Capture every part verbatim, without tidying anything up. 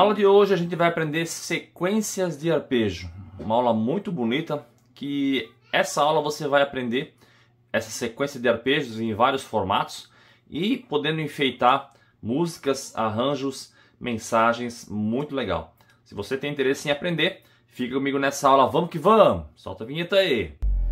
Na aula de hoje a gente vai aprender sequências de arpejo. Uma aula muito bonita, que essa aula você vai aprender essa sequência de arpejos em vários formatos e podendo enfeitar músicas, arranjos, mensagens, muito legal. Se você tem interesse em aprender, fica comigo nessa aula. Vamos que vamos! Solta a vinheta aí!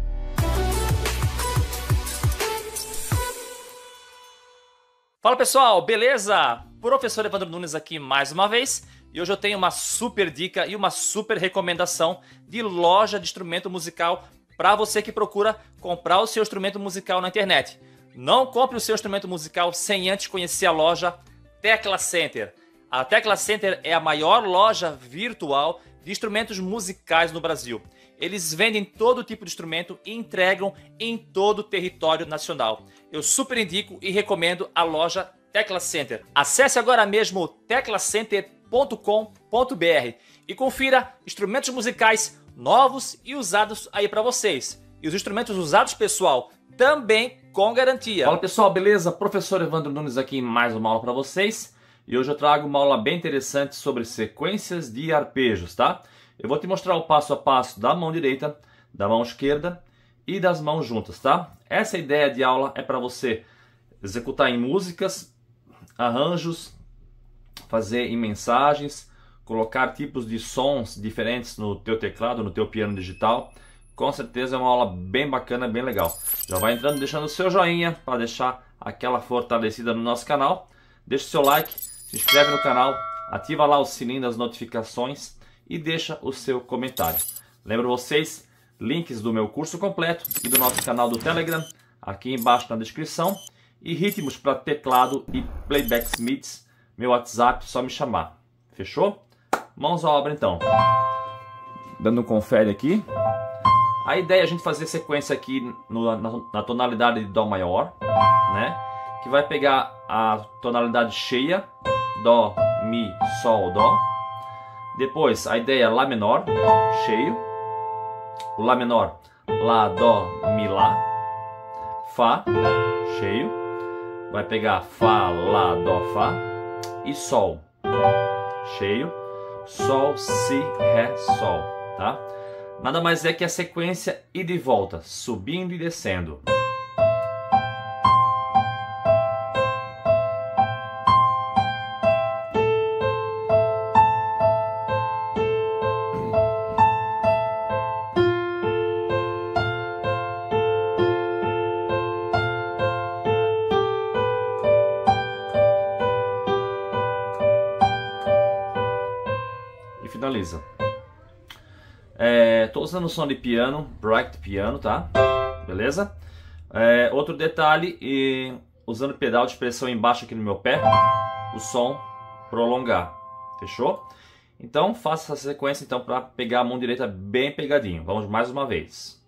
Fala pessoal, beleza? Professor Evandro Nunes aqui mais uma vez, e hoje eu tenho uma super dica e uma super recomendação de loja de instrumento musical para você que procura comprar o seu instrumento musical na internet. Não compre o seu instrumento musical sem antes conhecer a loja Tecla Center. A Tecla Center é a maior loja virtual de instrumentos musicais no Brasil. Eles vendem todo tipo de instrumento e entregam em todo o território nacional. Eu super indico e recomendo a loja Tecla Center. Acesse agora mesmo tecla center ponto com ponto br e confira instrumentos musicais novos e usados aí para vocês. E os instrumentos usados, pessoal, também com garantia. Fala pessoal, beleza? Professor Evandro Nunes aqui em mais uma aula para vocês. E hoje eu trago uma aula bem interessante sobre sequências de arpejos, tá? Eu vou te mostrar o passo a passo da mão direita, da mão esquerda e das mãos juntas, tá? Essa ideia de aula é para você executar em músicas, arranjos, fazer em mensagens, colocar tipos de sons diferentes no teu teclado, no teu piano digital. Com certeza é uma aula bem bacana, bem legal. Já vai entrando, deixando o seu joinha para deixar aquela fortalecida no nosso canal. Deixa o seu like, se inscreve no canal, ativa lá o sininho das notificações e deixa o seu comentário. Lembro vocês, links do meu curso completo e do nosso canal do Telegram aqui embaixo na descrição. E ritmos para teclado e playback mids, meu WhatsApp, só me chamar. Fechou? Mãos à obra então. Dando um confere aqui. A ideia é a gente fazer sequência aqui no, na, na tonalidade de Dó maior, né? Que vai pegar a tonalidade cheia, Dó, Mi, Sol, Dó. Depois a ideia é Lá menor, cheio. O Lá menor, Lá, Dó, Mi, Lá. Fá, cheio. Vai pegar Fá, Lá, Dó, Fá. E Sol, cheio. Sol, Si, Ré, Sol, tá? Nada mais é que a sequência ida e volta, subindo e descendo. E finaliza. Estou é, usando o som de piano, Bright Piano, tá? Beleza? É, outro detalhe, e usando pedal de pressão embaixo aqui no meu pé, o som prolongar. Fechou? Então faça essa sequência então para pegar a mão direita bem pegadinho. Vamos mais uma vez.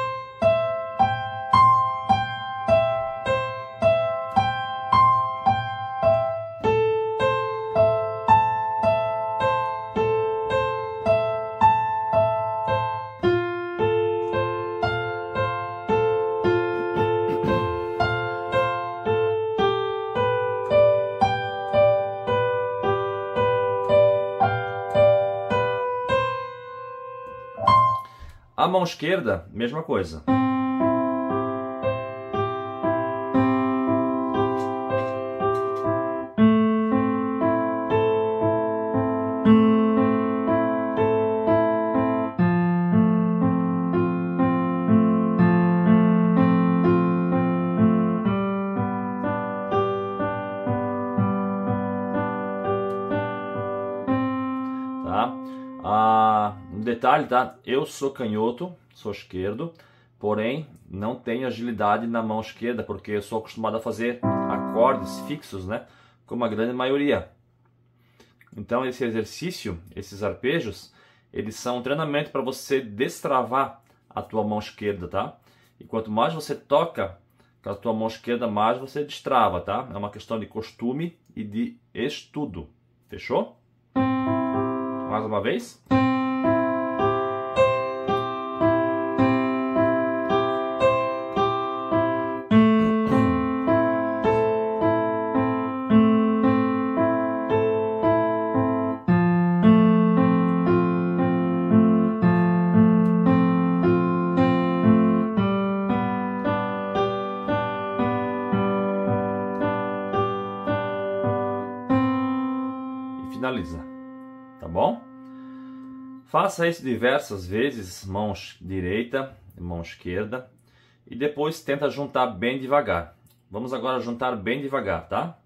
A mão esquerda, mesma coisa. Tá? Ah, um detalhe, tá? Eu sou canhoto, sou esquerdo, porém não tenho agilidade na mão esquerda, porque eu sou acostumado a fazer acordes fixos, né? Como a grande maioria. Então esse exercício, esses arpejos, eles são um treinamento para você destravar a tua mão esquerda, tá? E quanto mais você toca com a tua mão esquerda, mais você destrava, tá? É uma questão de costume e de estudo. Fechou? Mais uma vez. finaliza, tá bom? Faça isso diversas vezes, mão direita e mão esquerda, e depois tenta juntar bem devagar. Vamos agora juntar bem devagar, tá?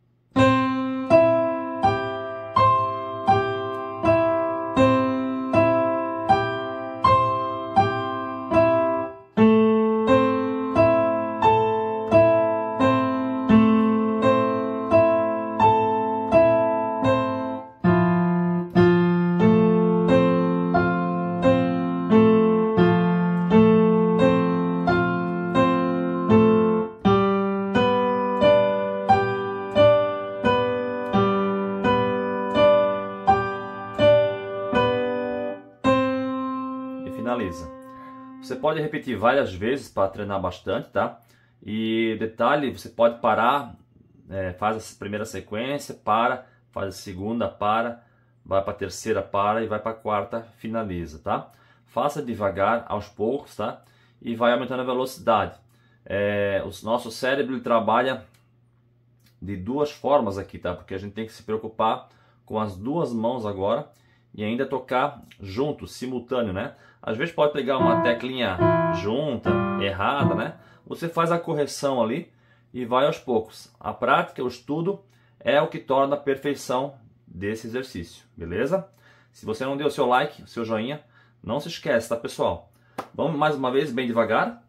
Finaliza. Você pode repetir várias vezes para treinar bastante, tá? E detalhe, você pode parar, é, faz a primeira sequência, para, faz a segunda, para, vai para a terceira, para e vai para a quarta, finaliza, tá? Faça devagar, aos poucos, tá? E vai aumentando a velocidade. É, o nosso cérebro ele trabalha de duas formas aqui, tá? Porque a gente tem que se preocupar com as duas mãos agora e ainda tocar junto, simultâneo, né? Às vezes pode pegar uma teclinha junta, errada, né? Você faz a correção ali e vai aos poucos. A prática, o estudo é o que torna a perfeição desse exercício, beleza? Se você não deu o seu like, o seu joinha, não se esquece, tá, pessoal? Vamos mais uma vez, bem devagar.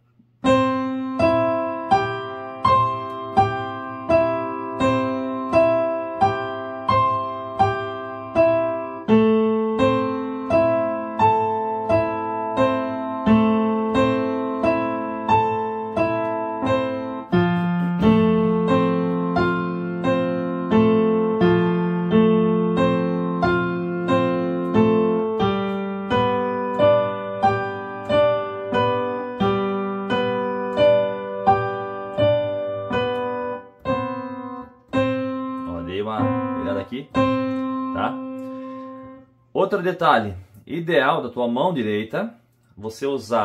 Dei uma pegada aqui, tá? Outro detalhe, ideal da tua mão direita, você usar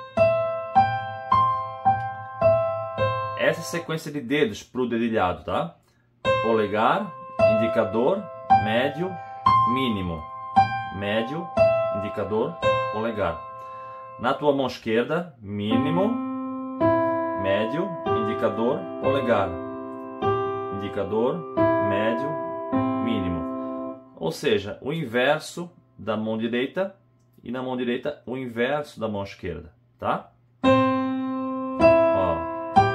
essa sequência de dedos para o dedilhado, tá? Polegar, indicador, médio, mínimo, médio, indicador, polegar. Na tua mão esquerda, mínimo, médio, indicador, polegar, indicador, médio, mínimo. Ou seja, o inverso da mão direita e na mão direita o inverso da mão esquerda, tá? Ó.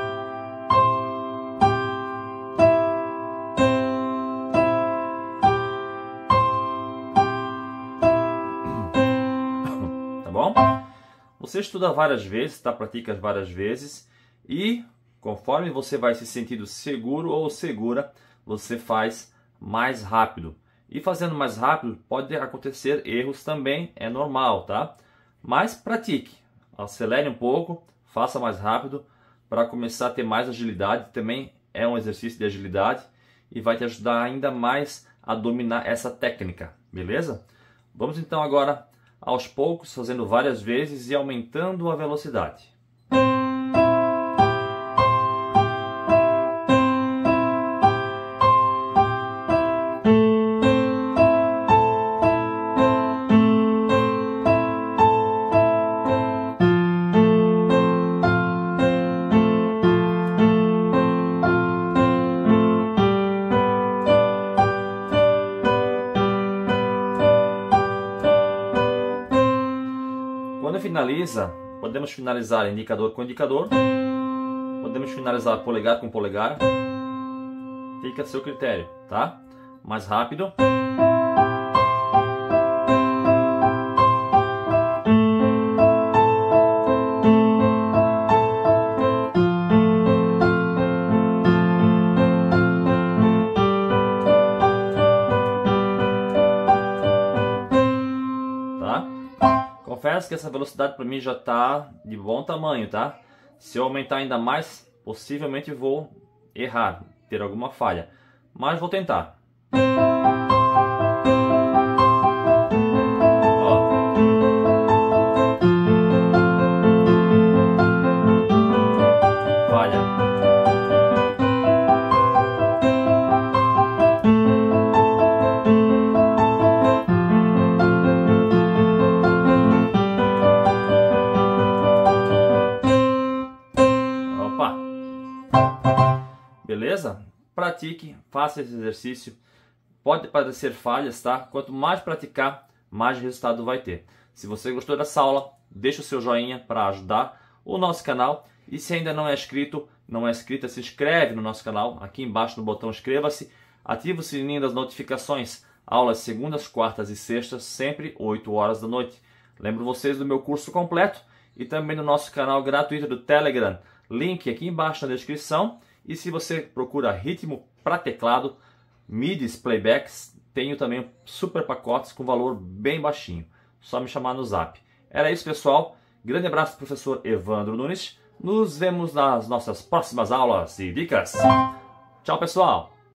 Tá bom? Você estuda várias vezes, tá? Pratica várias vezes e conforme você vai se sentindo seguro ou segura, você faz mais rápido. E fazendo mais rápido pode acontecer erros também, é normal, tá? Mas pratique, acelere um pouco, faça mais rápido para começar a ter mais agilidade. Também é um exercício de agilidade e vai te ajudar ainda mais a dominar essa técnica, beleza? Vamos então agora aos poucos, fazendo várias vezes e aumentando a velocidade. Quando finaliza, podemos finalizar indicador com indicador, podemos finalizar polegar com polegar, fica a seu critério, tá? Mais rápido. Confesso que essa velocidade para mim já está de bom tamanho, tá? Se eu aumentar ainda mais, possivelmente vou errar, ter alguma falha. Mas vou tentar. Ó. Falha. beleza? Pratique, faça esse exercício. Pode parecer falhas, tá? Quanto mais praticar, mais resultado vai ter. Se você gostou dessa aula, deixa o seu joinha para ajudar o nosso canal. E se ainda não é inscrito, não é inscrita, se inscreve no nosso canal. Aqui embaixo no botão inscreva-se. Ativa o sininho das notificações. Aulas segundas, quartas e sextas, sempre oito horas da noite. Lembro vocês do meu curso completo e também do nosso canal gratuito do Telegram. Link aqui embaixo na descrição. E se você procura ritmo para teclado, midis, playbacks, tenho também super pacotes com valor bem baixinho. Só me chamar no zap. Era isso, pessoal. Grande abraço, professor Evandro Nunes. Nos vemos nas nossas próximas aulas e dicas. Tchau, pessoal!